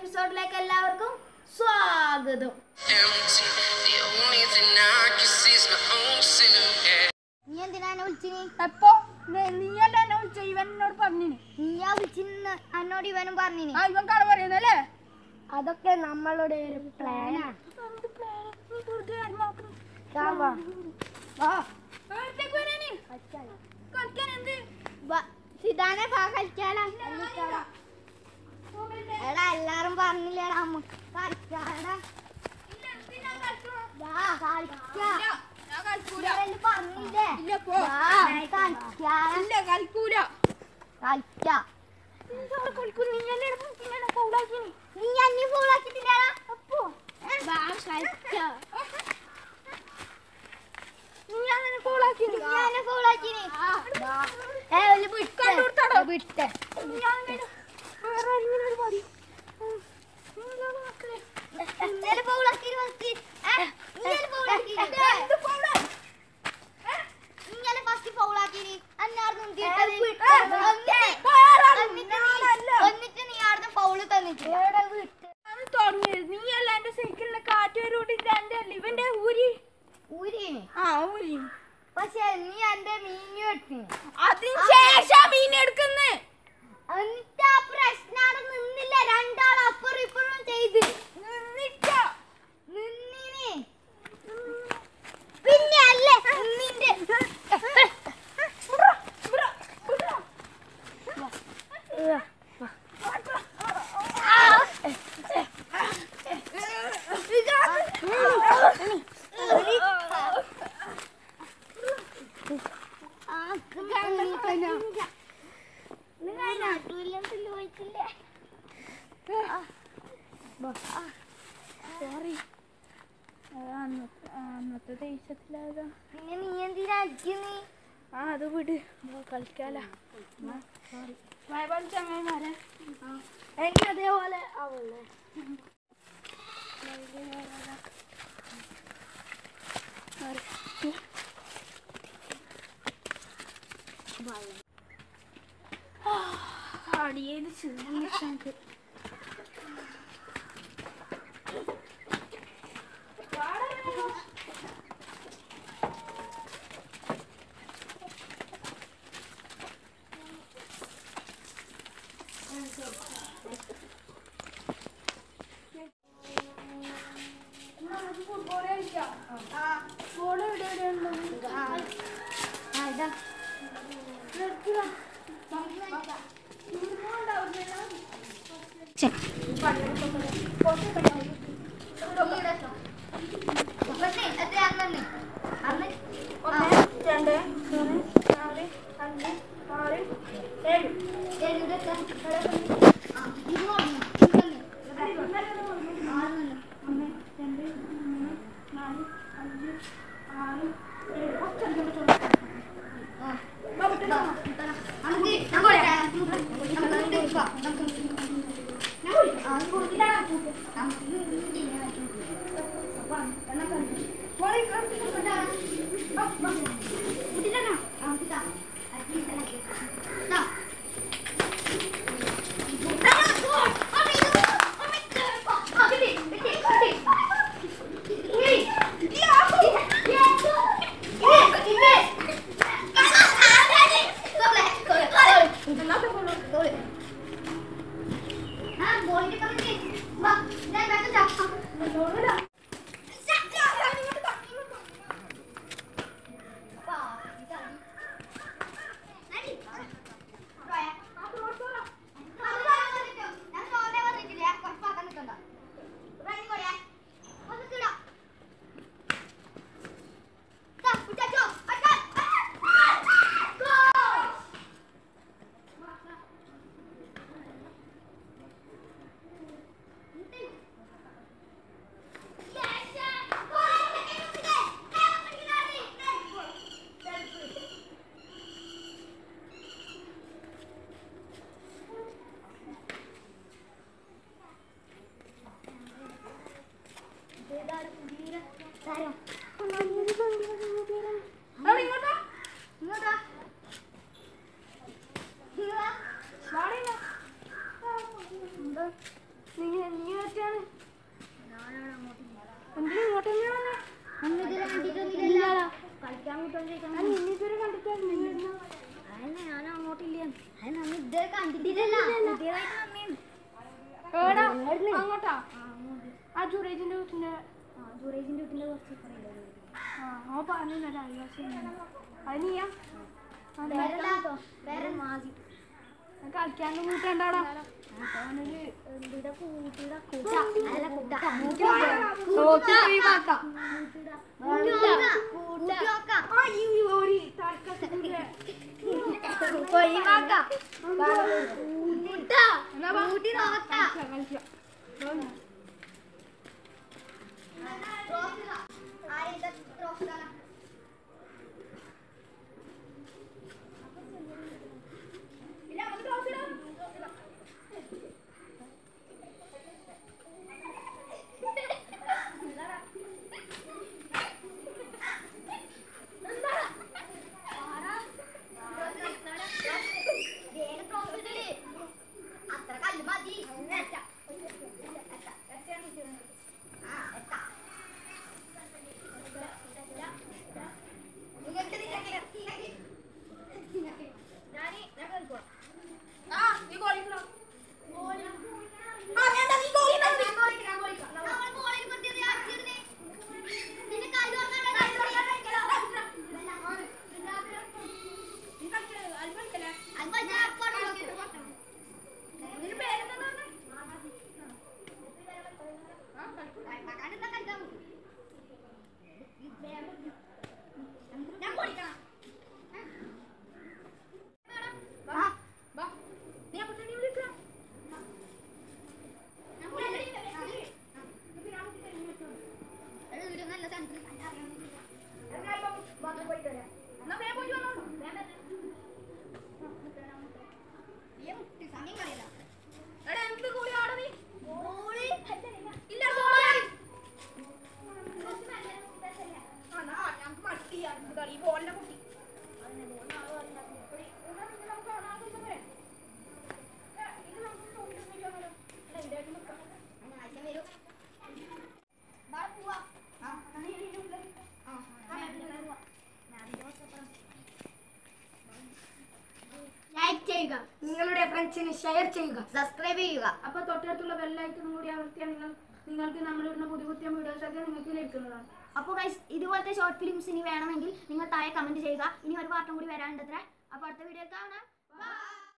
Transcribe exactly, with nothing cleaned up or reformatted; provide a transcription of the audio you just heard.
എപ്പിസോഡിലേക്ക് എല്ലാവർക്കും സ്വാഗതം. നീ എന്തിനാ വിളിച്ചിനി? എപ്പോ നീയല്ല എന്നെ വിളിച്ച ഇവൻ എന്നോട് പറഞ്ഞിനി. നീയാ വിളിച്ചിന്ന് എന്നോട് ഇവനും പറഞ്ഞിനി. ആ ഇവൻ കട പറയുന്നല്ലേ? അതൊക്കെ നമ്മളുടെ ഒരു പ്ലാനാ. സിതാനെ കളിച്ചാലാ എടാ എല്ലാരും പറഞ്ഞില്ലേടാ നമുക്ക് കളിച്ചാടാ പറഞ്ഞില്ലേ നീ അന്നി ഫോളാക്കിട്ടില്ലടാ അപ്പോ വിട്ടെ എന്നിട്ട് നീ ആടുന്ന പൗള് തന്നിട്ട് നീയല്ല എന്റെ സൈക്കിളിലെ കാറ്റ് വരോട്ടിന്റെ ഇവന്റെ ഊരി ഊരി ആ ഊരി. പക്ഷെ നീ എന്റെ മീനു എടുത്തി അതിന് ശേഷം മീൻ എടുക്കുന്നേ. എന്നിട്ട് ആ പ്രശ്നം നിന്നില്ല. രണ്ടാൾ അപ്പുറം ഇപ്പുറം ചെയ്ത് നിന്നിനി. പിന്നെ അല്ലേ നിന്റെ സോറി അന്നത്തെ ദേഷ്യത്തിലായതാ. പിന്നെ നീ എന്തിനാ അടിക്കുന്നേ? ആ അത് വിട് കളിക്കാലോ. ചങ്ങായിമാരെ എനിക്ക് അതേപോലെ ആവല്ലേ. അടിയേത് ചെറിയ രണ്ട് മൂന്ന് നാല് അഞ്ച് ആറ് ഏഴ് ഒന്ന് രണ്ട് മൂന്ന് നാല് അഞ്ച് ആറ് ഏഴ് കണ്ടിട്ടില്ലല്ലോ. എടാ അങ്ങോട്ടാ ആ ജുറേജിന്റെ വീട്ടിന്റെ ജുറേജിന്റെ വീട്ടിന്റെ കുറച്ച് ആ അവൻ പറഞ്ഞില്ല അയൽവാസി അത് നീയാ കളിക്കാണ്ട് കൂട്ടണ്ടാടാ നിങ്ങളുടെ ഫ്രണ്ട്സിന് ഷെയർ ചെയ്യുക, സബ്സ്ക്രൈബ് ചെയ്യുക. അപ്പോൾ തൊട്ടടുത്തുള്ള ബെല്ലൈക്കണും കൂടി അമർത്തിയാൽ നിങ്ങൾ നിങ്ങൾക്ക് നമ്മളിടുന്ന പുതിയ പുതിയ വീഡിയോസൊക്കെ നിങ്ങൾക്ക് ലഭിക്കുന്നതാണ്. അപ്പോൾ ഗൈസ് ഇതുപോലത്തെ ഷോർട്ട് ഫിലിംസ് ഇനി വേണമെങ്കിൽ നിങ്ങൾ താഴെ കമന്റ് ചെയ്യുക. ഇനി ഒരു പാർട്ടും കൂടി വരാനുണ്ടത്രേ. അപ്പോൾ അടുത്ത വീഡിയോ